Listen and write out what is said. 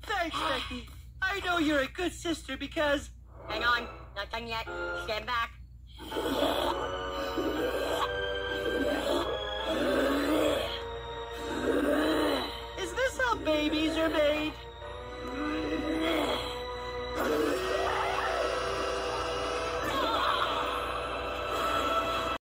Thanks, Becky. I know you're a good sister because... Hang on, not done yet. Stand back. Is this how babies are made?